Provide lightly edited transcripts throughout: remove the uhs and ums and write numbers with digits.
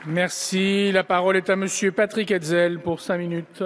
Merci. La parole est à Monsieur Patrick Hetzel pour 5 minutes.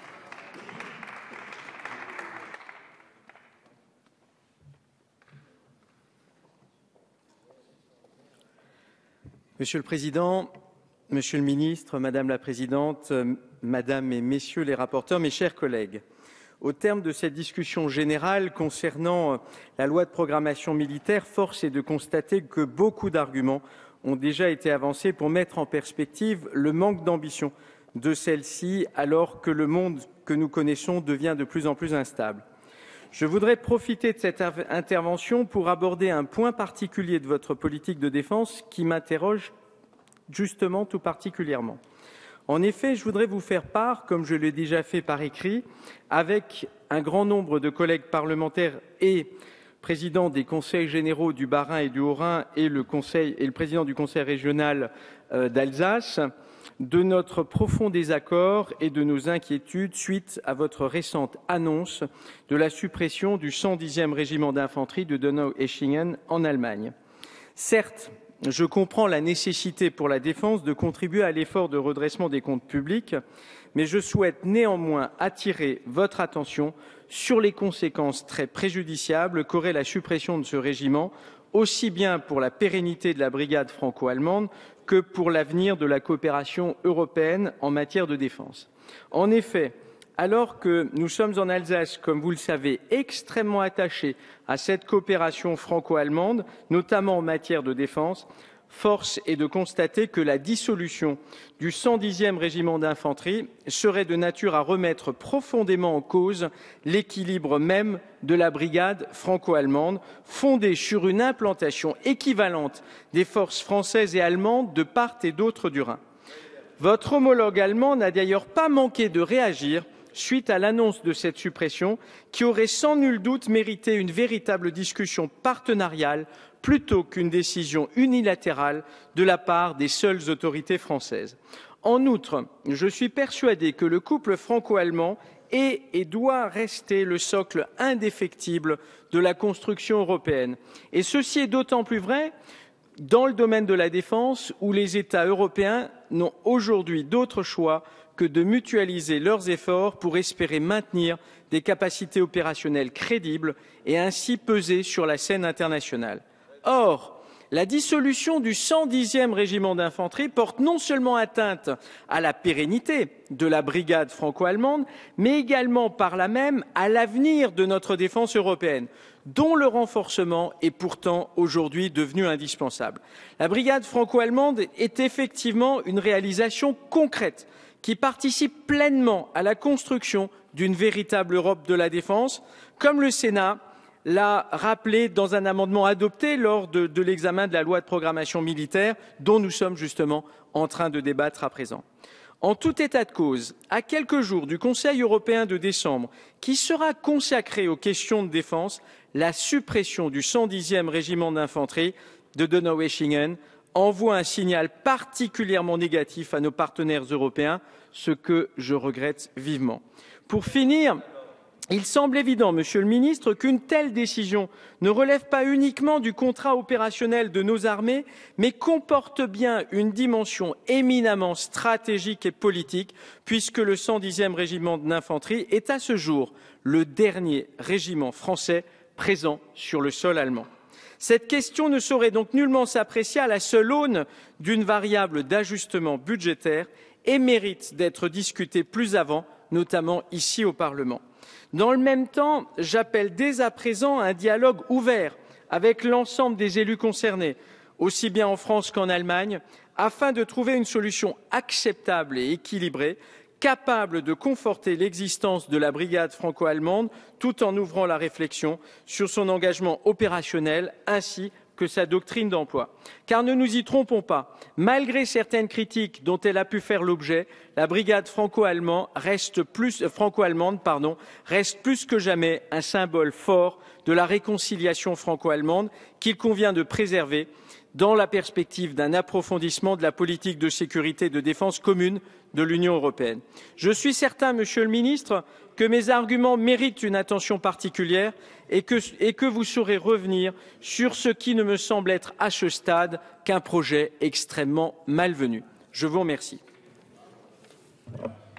Monsieur le Président, Monsieur le Ministre, Madame la Présidente, Madame et Messieurs les rapporteurs, mes chers collègues, au terme de cette discussion générale concernant la loi de programmation militaire, force est de constater que beaucoup d'arguments ont déjà été avancés pour mettre en perspective le manque d'ambition de celle-ci, alors que le monde que nous connaissons devient de plus en plus instable. Je voudrais profiter de cette intervention pour aborder un point particulier de votre politique de défense qui m'interroge justement tout particulièrement. En effet, je voudrais vous faire part, comme je l'ai déjà fait par écrit, avec un grand nombre de collègues parlementaires et présidents des conseils généraux du Bas-Rhin et du Haut-Rhin et le président du conseil régional d'Alsace, de notre profond désaccord et de nos inquiétudes suite à votre récente annonce de la suppression du 110e régiment d'infanterie de Donau-Eschingen en Allemagne. Certes, je comprends la nécessité pour la défense de contribuer à l'effort de redressement des comptes publics, mais je souhaite néanmoins attirer votre attention sur les conséquences très préjudiciables qu'aurait la suppression de ce régiment, aussi bien pour la pérennité de la brigade franco-allemande que pour l'avenir de la coopération européenne en matière de défense. En effet, alors que nous sommes en Alsace, comme vous le savez, extrêmement attachés à cette coopération franco-allemande, notamment en matière de défense, force est de constater que la dissolution du 110e régiment d'infanterie serait de nature à remettre profondément en cause l'équilibre même de la brigade franco-allemande, fondée sur une implantation équivalente des forces françaises et allemandes de part et d'autre du Rhin. Votre homologue allemand n'a d'ailleurs pas manqué de réagir suite à l'annonce de cette suppression, qui aurait sans nul doute mérité une véritable discussion partenariale plutôt qu'une décision unilatérale de la part des seules autorités françaises. En outre, je suis persuadé que le couple franco-allemand est et doit rester le socle indéfectible de la construction européenne. Et ceci est d'autant plus vrai dans le domaine de la défense, où les États européens n'ont aujourd'hui d'autre choix que de mutualiser leurs efforts pour espérer maintenir des capacités opérationnelles crédibles et ainsi peser sur la scène internationale. Or, la dissolution du 110e régiment d'infanterie porte non seulement atteinte à la pérennité de la brigade franco-allemande, mais également par là même à l'avenir de notre défense européenne, dont le renforcement est pourtant aujourd'hui devenu indispensable. La brigade franco-allemande est effectivement une réalisation concrète qui participe pleinement à la construction d'une véritable Europe de la défense, comme le Sénat l'a rappelé dans un amendement adopté lors de l'examen de la loi de programmation militaire, dont nous sommes justement en train de débattre à présent. En tout état de cause, à quelques jours du Conseil européen de décembre, qui sera consacré aux questions de défense, la suppression du 110e régiment d'infanterie de Donau-Eschingen envoie un signal particulièrement négatif à nos partenaires européens, ce que je regrette vivement. Pour finir, il semble évident, Monsieur le Ministre, qu'une telle décision ne relève pas uniquement du contrat opérationnel de nos armées, mais comporte bien une dimension éminemment stratégique et politique, puisque le 110e régiment d'infanterie est à ce jour le dernier régiment français présent sur le sol allemand. Cette question ne saurait donc nullement s'apprécier à la seule aune d'une variable d'ajustement budgétaire et mérite d'être discutée plus avant, notamment ici au Parlement. Dans le même temps, j'appelle dès à présent à un dialogue ouvert avec l'ensemble des élus concernés, aussi bien en France qu'en Allemagne, afin de trouver une solution acceptable et équilibrée, capable de conforter l'existence de la brigade franco-allemande tout en ouvrant la réflexion sur son engagement opérationnel ainsi que sa doctrine d'emploi. Car ne nous y trompons pas, malgré certaines critiques dont elle a pu faire l'objet, la brigade franco-allemande reste plus que jamais un symbole fort de la réconciliation franco-allemande qu'il convient de préserver dans la perspective d'un approfondissement de la politique de sécurité et de défense commune de l'Union européenne. Je suis certain, Monsieur le Ministre, que mes arguments méritent une attention particulière et que vous saurez revenir sur ce qui ne me semble être à ce stade qu'un projet extrêmement malvenu. Je vous remercie.